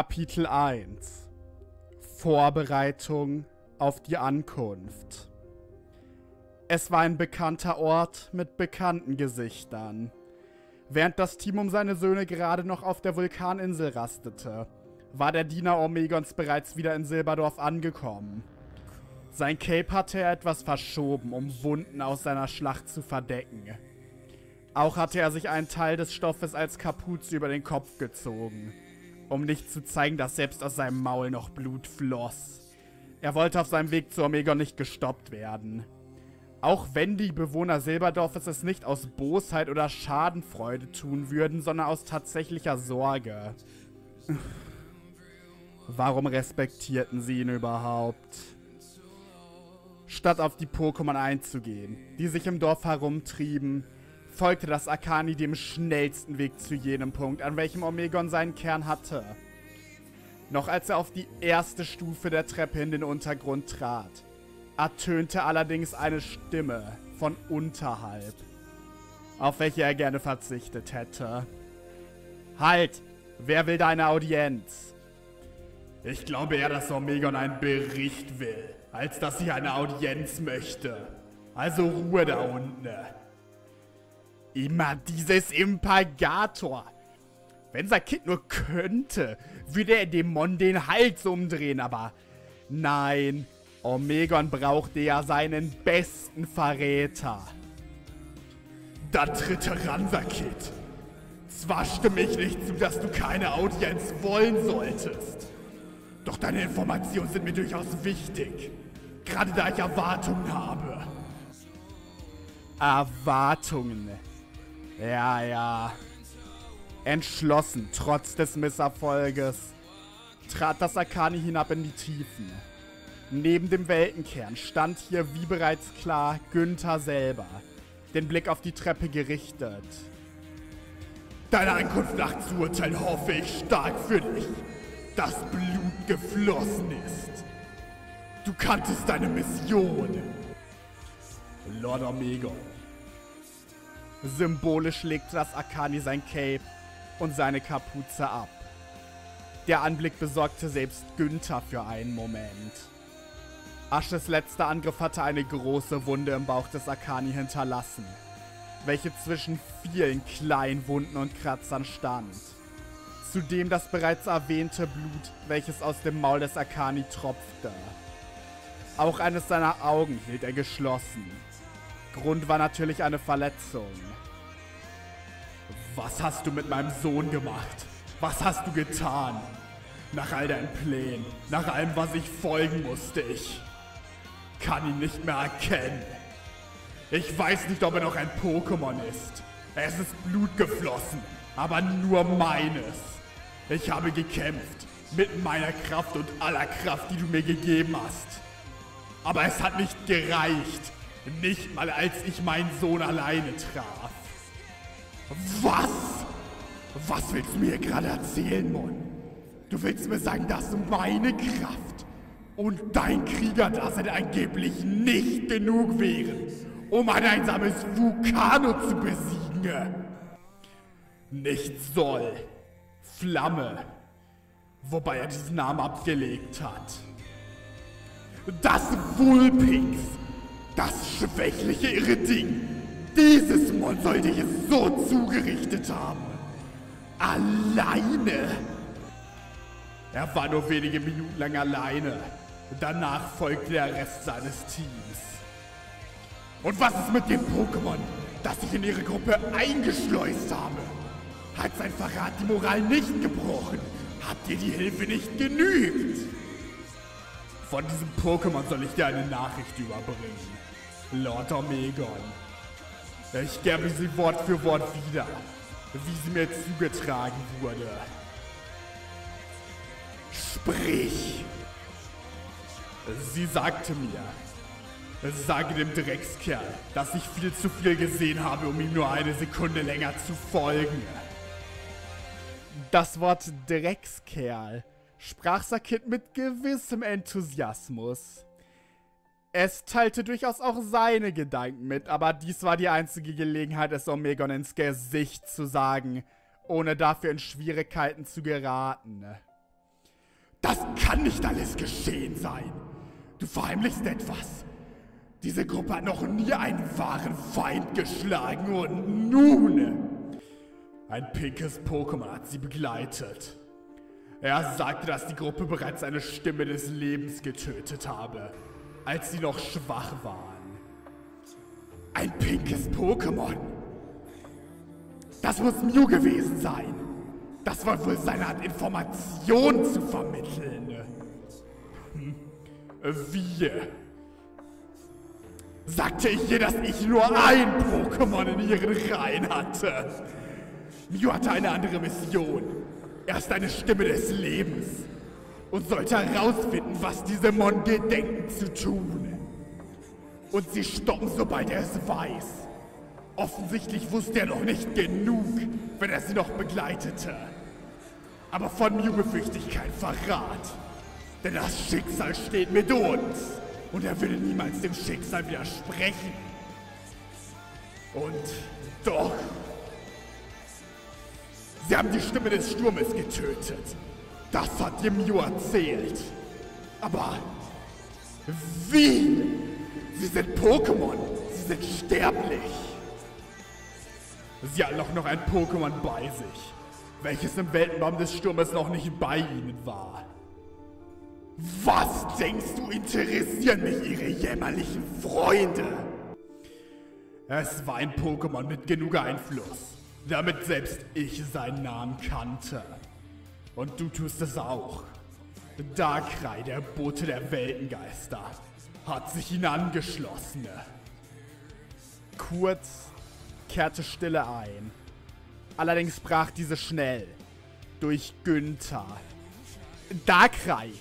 Kapitel 1 Vorbereitung auf die Ankunft. Es war ein bekannter Ort mit bekannten Gesichtern. Während das Team um seine Söhne gerade noch auf der Vulkaninsel rastete, war der Diener Omegons bereits wieder in Silberdorf angekommen. Sein Cape hatte er etwas verschoben, um Wunden aus seiner Schlacht zu verdecken. Auch hatte er sich einen Teil des Stoffes als Kapuze über den Kopf gezogen, um nicht zu zeigen, dass selbst aus seinem Maul noch Blut floss. Er wollte auf seinem Weg zu Omegon nicht gestoppt werden. Auch wenn die Bewohner Silberdorfes es nicht aus Bosheit oder Schadenfreude tun würden, sondern aus tatsächlicher Sorge. Warum respektierten sie ihn überhaupt? Statt auf die Pokémon einzugehen, die sich im Dorf herumtrieben, folgte das Akani dem schnellsten Weg zu jenem Punkt, an welchem Omegon seinen Kern hatte. Noch als er auf die erste Stufe der Treppe in den Untergrund trat, ertönte allerdings eine Stimme von unterhalb, auf welche er gerne verzichtet hätte. Halt! Wer will deine Audienz? Ich glaube eher, dass Omegon einen Bericht will, als dass sie eine Audienz möchte. Also Ruhe da unten. Immer dieses Impagator. Wenn sein Kind nur könnte, würde er dem Mon den Hals umdrehen, aber nein, Omegon brauchte ja seinen besten Verräter. Da tritt heran, Sakit. Zwar stimme ich nicht zu, dass du keine Audienz wollen solltest. Doch deine Informationen sind mir durchaus wichtig. Gerade da ich Erwartungen habe. Erwartungen? Ja. Entschlossen, trotz des Misserfolges, trat das Akani hinab in die Tiefen. Neben dem Weltenkern stand hier, wie bereits klar, Günther selber, den Blick auf die Treppe gerichtet. Deine Ankunft nach zu urteilen hoffe ich stark für dich, dass Blut geflossen ist. Du kanntest deine Mission. Lord Omegon. Symbolisch legte das Akani sein Cape und seine Kapuze ab. Der Anblick besorgte selbst Günther für einen Moment. Ashes letzter Angriff hatte eine große Wunde im Bauch des Akani hinterlassen, welche zwischen vielen kleinen Wunden und Kratzern stand. Zudem das bereits erwähnte Blut, welches aus dem Maul des Akani tropfte. Auch eines seiner Augen hielt er geschlossen. Grund war natürlich eine Verletzung. Was hast du mit meinem Sohn gemacht? Was hast du getan? Nach all deinen Plänen, nach allem, was ich folgen musste, ich kann ihn nicht mehr erkennen. Ich weiß nicht, ob er noch ein Pokémon ist. Es ist Blut geflossen, aber nur meines. Ich habe gekämpft, mit meiner Kraft und aller Kraft, die du mir gegeben hast. Aber es hat nicht gereicht. Nicht mal, als ich meinen Sohn alleine traf. Was? Was willst du mir gerade erzählen, Mon? Du willst mir sagen, dass meine Kraft und dein Kriegerdasein angeblich nicht genug wären, um ein einsames Vulcano zu besiegen? Nicht Soll. Flamme. Wobei er diesen Namen abgelegt hat. Das Vulpix. Das schwächliche irre Ding. Dieses Mon sollte ich es so zugerichtet haben. Alleine. Er war nur wenige Minuten lang alleine. Danach folgte der Rest seines Teams. Und was ist mit dem Pokémon, das ich in ihre Gruppe eingeschleust habe? Hat sein Verrat die Moral nicht gebrochen? Habt ihr die Hilfe nicht genügt? Von diesem Pokémon soll ich dir eine Nachricht überbringen. Lord Omegon. Ich gebe sie Wort für Wort wieder, wie sie mir zugetragen wurde. Sprich! Sie sagte mir, sage dem Dreckskerl, dass ich viel zu viel gesehen habe, um ihm nur eine Sekunde länger zu folgen. Das Wort Dreckskerl sprach Sakit mit gewissem Enthusiasmus. Es teilte durchaus auch seine Gedanken mit, aber dies war die einzige Gelegenheit, es Omegon ins Gesicht zu sagen, ohne dafür in Schwierigkeiten zu geraten. Das kann nicht alles geschehen sein. Du verheimlichst etwas. Diese Gruppe hat noch nie einen wahren Feind geschlagen und nun... Ein pinkes Pokémon hat sie begleitet. Er sagte, dass die Gruppe bereits eine Stimme des Lebens getötet habe, als sie noch schwach waren. Ein pinkes Pokémon? Das muss Mew gewesen sein. Das war wohl seine Art, Informationen zu vermitteln. Wie? Sagte ich ihr, dass ich nur ein Pokémon in ihren Reihen hatte? Mew hatte eine andere Mission. Er ist eine Stimme des Lebens und sollte herausfinden, was diese Mon gedenken zu tun. Und sie stoppen, sobald er es weiß. Offensichtlich wusste er noch nicht genug, wenn er sie noch begleitete. Aber von Mew befürchte ich kein Verrat. Denn das Schicksal steht mit uns. Und er würde niemals dem Schicksal widersprechen. Und doch... Sie haben die Stimme des Sturmes getötet. Das hat dir Mew erzählt. Aber... wie? Sie sind Pokémon. Sie sind sterblich. Sie hatten auch noch ein Pokémon bei sich, welches im Weltenbaum des Sturmes noch nicht bei ihnen war. Was denkst du, interessieren mich ihre jämmerlichen Freunde? Es war ein Pokémon mit genug Einfluss, damit selbst ich seinen Namen kannte. Und du tust es auch. Darkrai, der Bote der Weltengeister, hat sich ihnen angeschlossen. Kurz kehrte Stille ein. Allerdings brach diese schnell. Durch Günther. Darkrai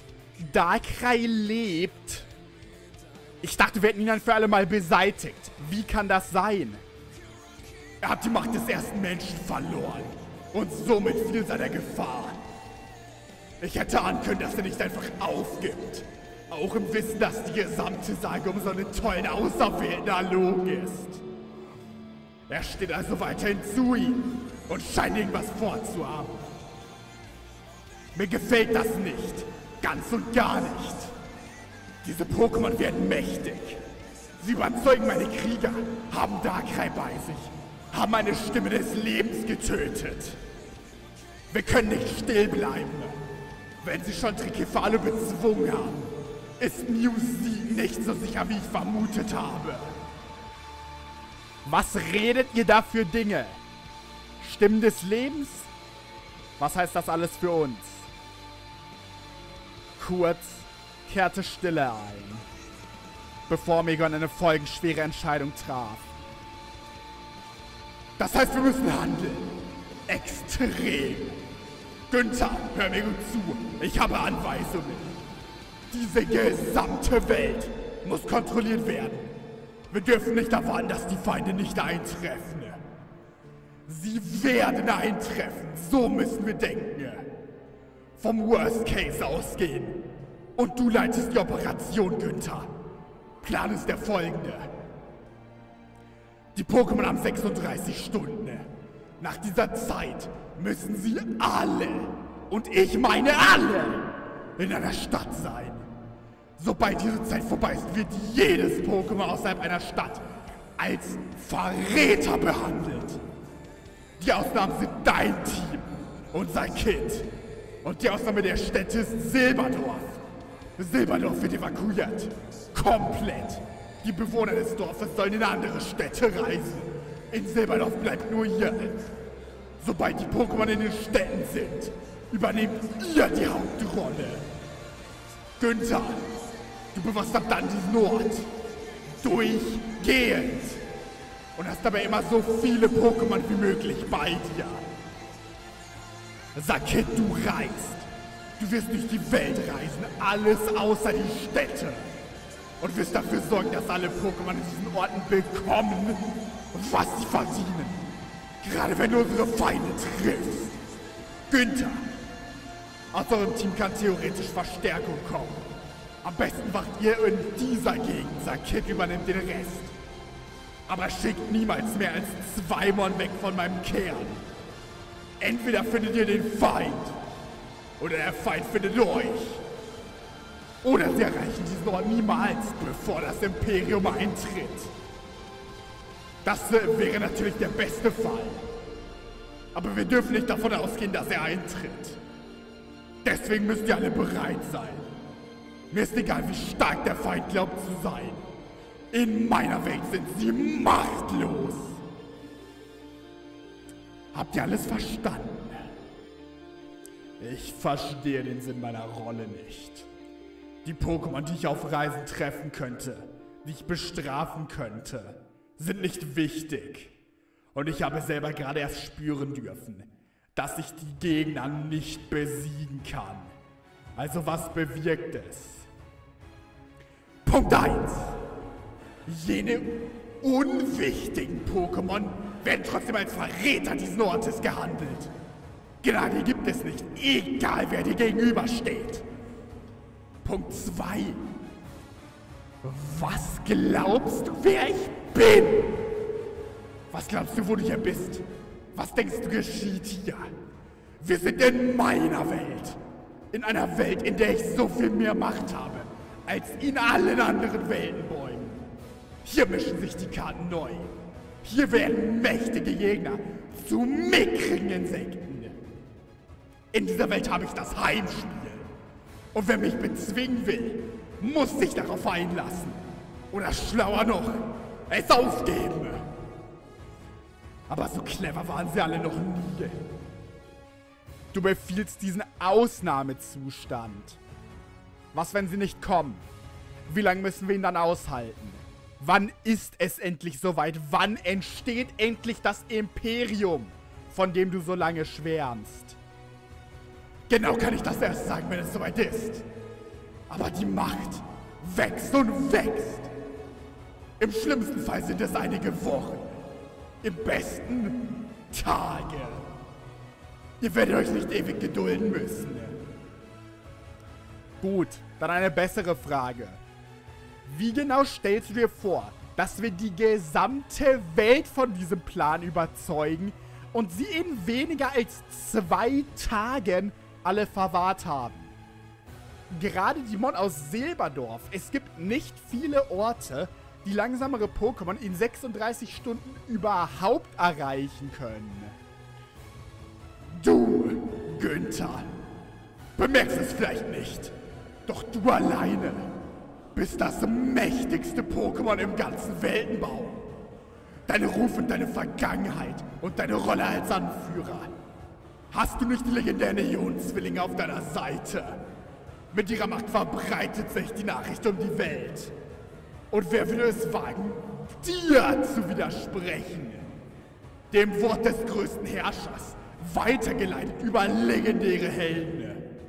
lebt. Ich dachte, wir hätten ihn dann für alle Mal beseitigt. Wie kann das sein? Er hat die Macht des ersten Menschen verloren. Und somit fiel seiner Gefahr. Ich hätte ahnen können, dass er nicht einfach aufgibt. Auch im Wissen, dass die gesamte Sage um so einen tollen Auserwählten erlogen ist. Er steht also weiterhin zu ihm und scheint irgendwas vorzuhaben. Mir gefällt das nicht. Ganz und gar nicht. Diese Pokémon werden mächtig. Sie überzeugen meine Krieger, haben Darkrai bei sich, haben eine Stimme des Lebens getötet. Wir können nicht still bleiben. Wenn sie schon Tricephalo bezwungen haben, ist Mews Sieg nicht so sicher, wie ich vermutet habe. Was redet ihr da für Dinge? Stimmen des Lebens? Was heißt das alles für uns? Kurz kehrte Stille ein, bevor Megon eine folgenschwere Entscheidung traf. Das heißt, wir müssen handeln. Extrem. Günther, hör mir gut zu. Ich habe Anweisungen. Diese gesamte Welt muss kontrolliert werden. Wir dürfen nicht erwarten, dass die Feinde nicht eintreffen. Sie werden eintreffen. So müssen wir denken. Vom Worst Case ausgehen. Und du leitest die Operation, Günther. Plan ist der folgende. Die Pokémon haben 36 Stunden. Nach dieser Zeit müssen sie alle, und ich meine alle, in einer Stadt sein. Sobald diese Zeit vorbei ist, wird jedes Pokémon außerhalb einer Stadt als Verräter behandelt. Die Ausnahmen sind dein Team, unser Kid. Und die Ausnahme der Städte ist Silberdorf. Silberdorf wird evakuiert. Komplett. Die Bewohner des Dorfes sollen in andere Städte reisen. In Silberdorf bleibt nur ihr. Sobald die Pokémon in den Städten sind, übernehmt ihr die Hauptrolle. Günther, du bewachst ab dann diesen Ort. Durchgehend. Und hast dabei immer so viele Pokémon wie möglich bei dir. Sakit, du reist. Du wirst durch die Welt reisen, alles außer die Städte. Und wirst dafür sorgen, dass alle Pokémon in diesen Orten bekommen, was sie verdienen. Gerade wenn du unsere Feinde triffst. Günther, aus eurem Team kann theoretisch Verstärkung kommen. Am besten wacht ihr in dieser Gegend, Sakit übernimmt den Rest. Aber schickt niemals mehr als 2 Mon weg von meinem Kern. Entweder findet ihr den Feind oder der Feind findet euch. Oder sie erreichen diesen Ort niemals, bevor das Imperium eintritt. Das wäre natürlich der beste Fall. Aber wir dürfen nicht davon ausgehen, dass er eintritt. Deswegen müsst ihr alle bereit sein. Mir ist egal, wie stark der Feind glaubt zu sein. In meiner Welt sind sie machtlos. Habt ihr alles verstanden? Ich verstehe den Sinn meiner Rolle nicht. Die Pokémon, die ich auf Reisen treffen könnte, die ich bestrafen könnte, sind nicht wichtig. Und ich habe selber gerade erst spüren dürfen, dass ich die Gegner nicht besiegen kann. Also was bewirkt es? Punkt 1. Jene unwichtigen Pokémon werden trotzdem als Verräter dieses Ortes gehandelt. Gnade gibt es nicht, egal wer dir gegenübersteht. Punkt 2. Was glaubst du, wer ich bin? Was glaubst du, wo du hier bist? Was denkst du, geschieht hier? Wir sind in meiner Welt. In einer Welt, in der ich so viel mehr Macht habe, als in allen anderen Weltenbäumen. Hier mischen sich die Karten neu. Hier werden mächtige Gegner zu mickrigen Insekten. In dieser Welt habe ich das Heimspiel. Und wer mich bezwingen will, muss sich darauf einlassen. Oder schlauer noch, es aufgeben. Aber so clever waren sie alle noch nie. Du befiehlst diesen Ausnahmezustand. Was, wenn sie nicht kommen? Wie lange müssen wir ihn dann aushalten? Wann ist es endlich soweit? Wann entsteht endlich das Imperium, von dem du so lange schwärmst? Genau kann ich das erst sagen, wenn es soweit ist. Aber die Macht wächst und wächst. Im schlimmsten Fall sind es einige Wochen. Im besten Tage. Ihr werdet euch nicht ewig gedulden müssen. Gut, dann eine bessere Frage. Wie genau stellst du dir vor, dass wir die gesamte Welt von diesem Plan überzeugen und sie in weniger als 2 Tagen alle verwahrt haben? Gerade die Mon aus Silberdorf. Es gibt nicht viele Orte, die langsamere Pokémon in 36 Stunden überhaupt erreichen können. Du, Günther, bemerkst es vielleicht nicht, doch du alleine bist das mächtigste Pokémon im ganzen Weltenbaum. Dein Ruf und deine Vergangenheit und deine Rolle als Anführer. Hast du nicht die legendären Ionenzwillinge auf deiner Seite? Mit ihrer Macht verbreitet sich die Nachricht um die Welt. Und wer würde es wagen, dir zu widersprechen? Dem Wort des größten Herrschers, weitergeleitet über legendäre Helden.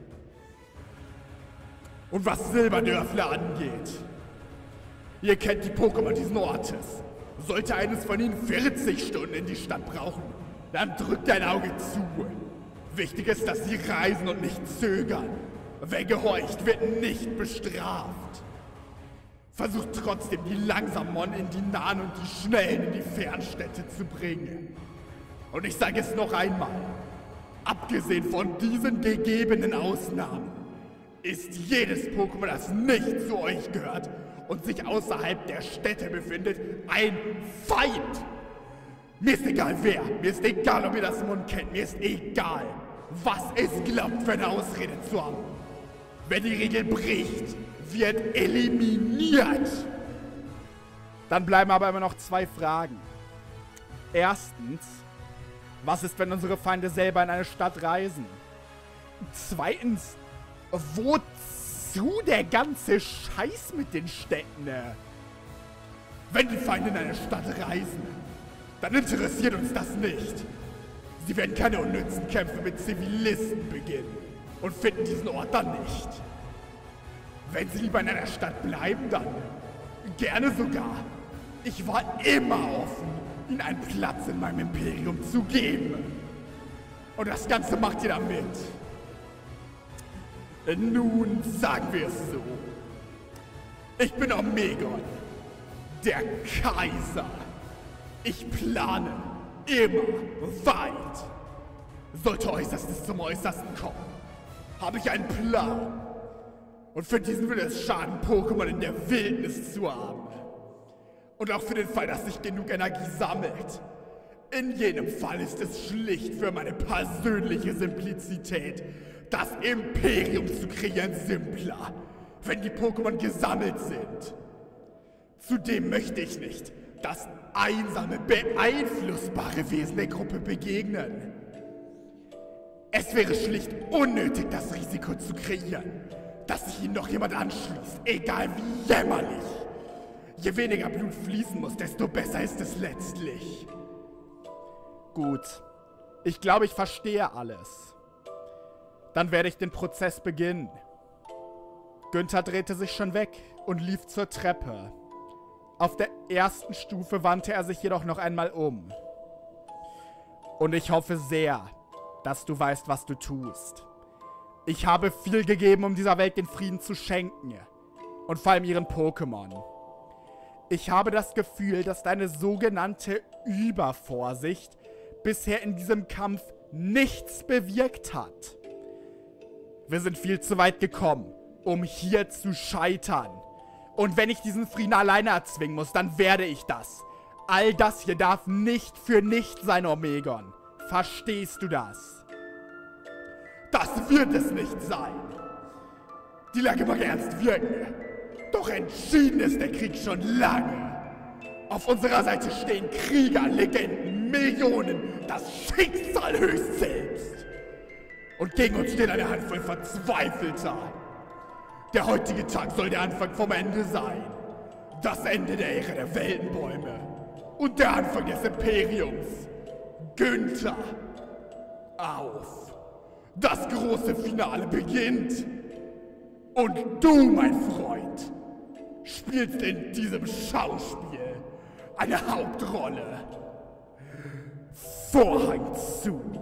Und was Silberdörfler angeht, ihr kennt die Pokémon dieses Ortes. Sollte eines von ihnen 40 Stunden in die Stadt brauchen, dann drückt ein Auge zu. Wichtig ist, dass sie reisen und nicht zögern. Wer gehorcht, wird nicht bestraft. Versucht trotzdem, die langsamen Mon in die nahen und die schnellen in die Fernstädte zu bringen. Und ich sage es noch einmal, abgesehen von diesen gegebenen Ausnahmen, ist jedes Pokémon, das nicht zu euch gehört und sich außerhalb der Städte befindet, ein Feind. Mir ist egal wer, mir ist egal, ob ihr das Mon kennt, mir ist egal, was es glaubt, für eine Ausrede zu haben. Wer die Regel bricht, wird eliminiert. Dann bleiben aber immer noch 2 Fragen. Erstens, was ist, wenn unsere Feinde selber in eine Stadt reisen? Zweitens, wozu der ganze Scheiß mit den Städten? Wenn die Feinde in eine Stadt reisen, dann interessiert uns das nicht. Sie werden keine unnützen Kämpfe mit Zivilisten beginnen und finden diesen Ort dann nicht. Wenn sie lieber in einer Stadt bleiben, dann gerne sogar. Ich war immer offen, ihnen einen Platz in meinem Imperium zu geben. Und das Ganze macht ihr damit. Nun sagen wir es so. Ich bin Omegon, der Kaiser. Ich plane immer weit. Sollte Äußerstes zum Äußersten kommen, habe ich einen Plan. Und für diesen würde es schaden, Pokémon in der Wildnis zu haben. Und auch für den Fall, dass sich genug Energie sammelt. In jedem Fall ist es schlicht für meine persönliche Simplizität, das Imperium zu kreieren simpler, wenn die Pokémon gesammelt sind. Zudem möchte ich nicht, dass einsame, beeinflussbare Wesen der Gruppe begegnen. Es wäre schlicht unnötig, das Risiko zu kreieren, dass sich ihnen noch jemand anschließt, egal wie jämmerlich. Je weniger Blut fließen muss, desto besser ist es letztlich. Gut. Ich glaube, ich verstehe alles. Dann werde ich den Prozess beginnen. Günther drehte sich schon weg und lief zur Treppe. Auf der ersten Stufe wandte er sich jedoch noch einmal um. Und ich hoffe sehr, dass du weißt, was du tust. Ich habe viel gegeben, um dieser Welt den Frieden zu schenken. Und vor allem ihren Pokémon. Ich habe das Gefühl, dass deine sogenannte Übervorsicht bisher in diesem Kampf nichts bewirkt hat. Wir sind viel zu weit gekommen, um hier zu scheitern. Und wenn ich diesen Frieden alleine erzwingen muss, dann werde ich das. All das hier darf nicht für nicht sein, Omegon. Verstehst du das? Das wird es nicht sein. Die Lage mag ernst wirken. Doch entschieden ist der Krieg schon lange. Auf unserer Seite stehen Krieger, Legenden, Millionen, das Schicksal höchst selbst. Und gegen uns steht eine Handvoll Verzweifelter. Der heutige Tag soll der Anfang vom Ende sein. Das Ende der Ära der Weltenbäume. Und der Anfang des Imperiums. Günther, auf. Das große Finale beginnt. Und du, mein Freund, spielst in diesem Schauspiel eine Hauptrolle. Vorhang zu.